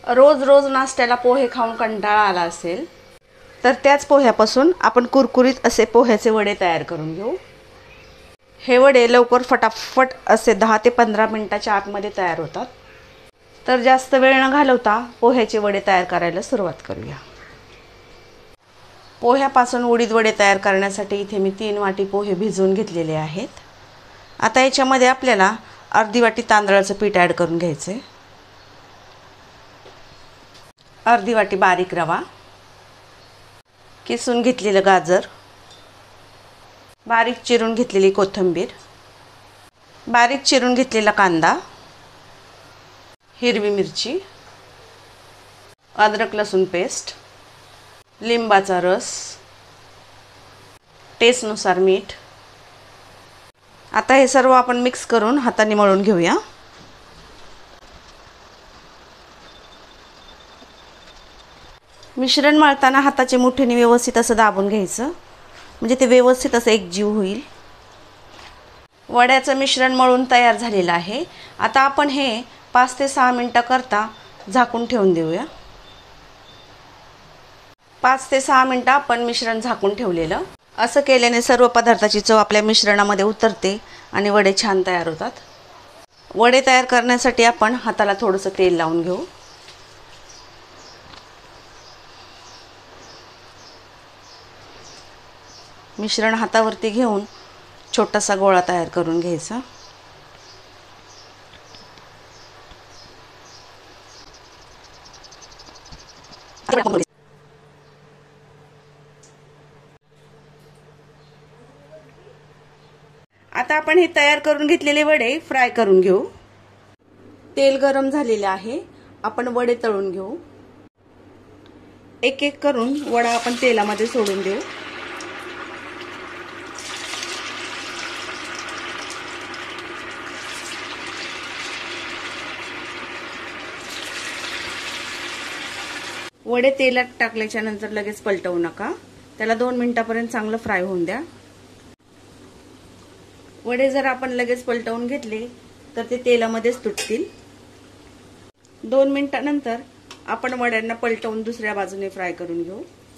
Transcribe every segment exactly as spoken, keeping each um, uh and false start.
रोज रोज नाश्त्याला पोहे खाऊन कंटाळा आला असेल तर त्याच पोह्यापासून आपण कुरकुरीत असे पोह्याचे वडे तयार करून घेऊ। हे वडे लवकर फटाफट असे दहा ते पंधरा मिनिटाच्या आतमध्ये तयार होतात। तर जास्त वेळ न घालवता पोह्याचे वडे तयार करायला सुरुवात करूया। पोह्यापासून उडीद वडे तयार करण्यासाठी इथे मी तीन वाटी पोहे भिजवून घेतलेले आहेत। आता याच्यामध्ये आपल्याला अर्धी वाटी तांदळाचं पीठ ॲड करून घ्यायचं आहे, अर्धी वाटी बारीक रवा, किसून घेतलेलं गाजर, बारीक चिरून घेतलेली कोथिंबीर, बारीक चिरून घेतलेला कांदा, हिरवी मिरची, अद्रक लसूण पेस्ट, लिंबाचा रस, टेस्टनुसार मीठ। आता हे सर्व आपण मिक्स करून हाताने मळून घेऊया। मिश्रण मळताना हाताच्या मुठीने व्यवस्थित असं दाबून घ्यायचं, म्हणजे ते व्यवस्थित असं एकजीव होईल। वड्याचं मिश्रण मळून तयार झालेलं आहे। आता आपण हे पाच ते सहा मिनिटं करता झाकून ठेवून देऊया। पाच ते सहा मिनिटं आपण मिश्रण झाकून ठेवलेलं। असं केल्याने सर्व पदार्थाची चव आपल्या मिश्रणामध्ये उतरते आणि वडे छान तयार होतात। वडे तयार करण्यासाठी आपण हाताला थोडंसं तेल लावून घेऊ। मिश्रण हातावरती घेऊन छोटासा गोळा तयार करून घ्यायचा। आता आपण हे तयार करून घेतलेले वडे फ्राय करून घेऊ। तेल गरम झालेले आहे, आपण वडे तळून घेऊ। एक एक करून वडा आपण तेलामध्ये सोडून देऊ। वडे तेलात टाकल्याच्या नंतर लगेच पलटवू नका, त्याला दोन मिनिटांपर्यंत चांगलं फ्राय होऊन द्या। वडे जर आपण लगेच पलटवून घेतले तर ते तेलामध्येच तुटतील। दोन मिनिटांनंतर आपण वड्यांना पलटवून दुसऱ्या बाजूने फ्राय करून घेऊ।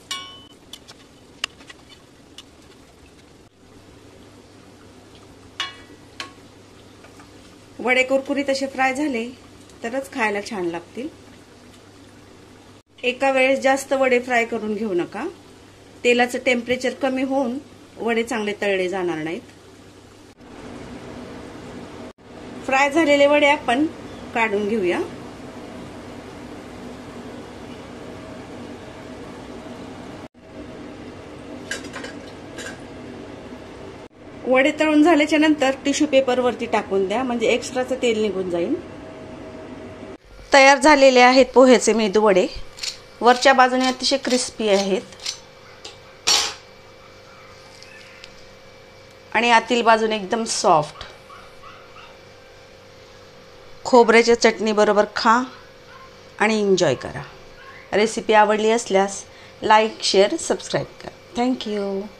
वडे कुरकुरीत असे फ्राय झाले तरच खायला छान लागतील। एका वेळेस जास्त वडे फ्राय करून घेऊ नका, तेलाचं टेम्परेचर कमी होऊन वडे चांगले तळले जाणार नाहीत। फ्राय झालेले वडे आपण काढून घेऊया। वडे तळून झाल्याच्या नंतर टिश्यू पेपर वरती टाकून द्या, म्हणजे एक्स्ट्राचं तेल निघून जाईल। तयार झालेले आहेत पोह्याचे मेदू वडे। वरच्या बाजूने अतिशय क्रिस्पी आहेत आणि आतील बाजूने एकदम सॉफ्ट। खोबऱ्याच्या चटणी बरोबर खा आणि एन्जॉय करा। रेसिपी आवडली असल्यास लाईक, शेअर, सबस्क्राईब करा। थँक्यू।